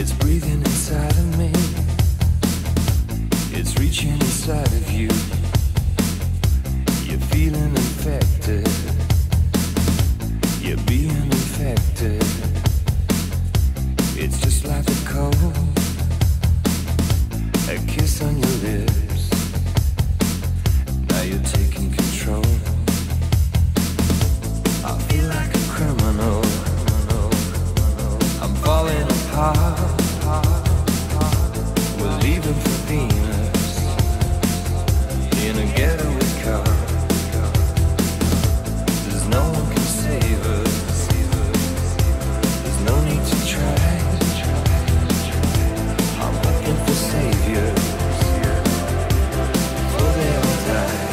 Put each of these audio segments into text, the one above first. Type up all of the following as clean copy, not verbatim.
It's breathing inside of me. It's reaching inside of you. You're feeling infected. You're being infected. It's just like a cold, a kiss on your lips. Now you're taking control. I feel like a criminal. I'm falling apart. We're leaving for Venus in a getaway car. There's no one can save us. There's no need to try. I'm looking for saviors before they all die.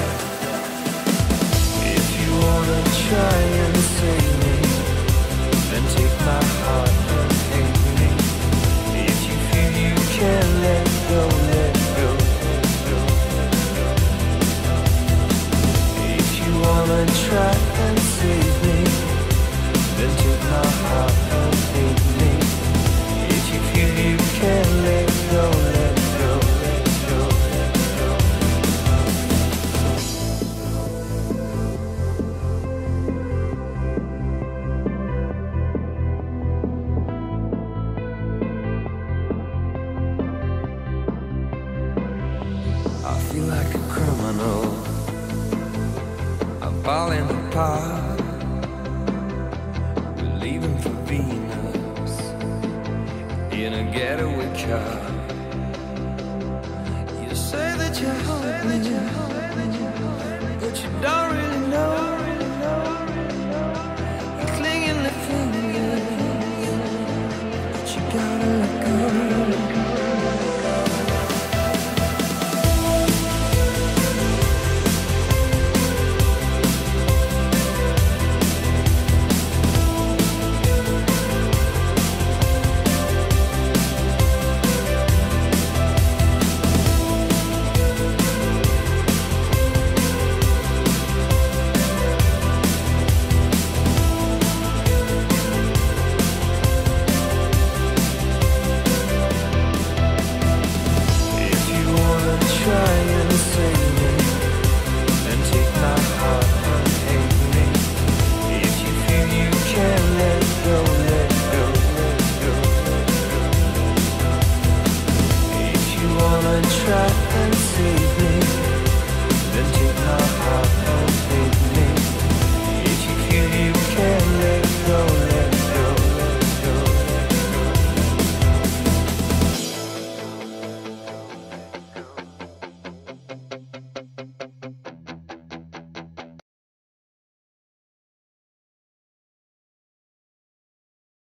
If you wanna try and save me, then take my heart and hate me. If you feel you can't let go, let go, let go, let go. If you wanna try and save me, then take my heart and hate me. If you feel you can't let go, let go, let go, let go. I feel like a criminal. I'm falling apart. We're leaving for Venus in a getaway car. You say that you hope me.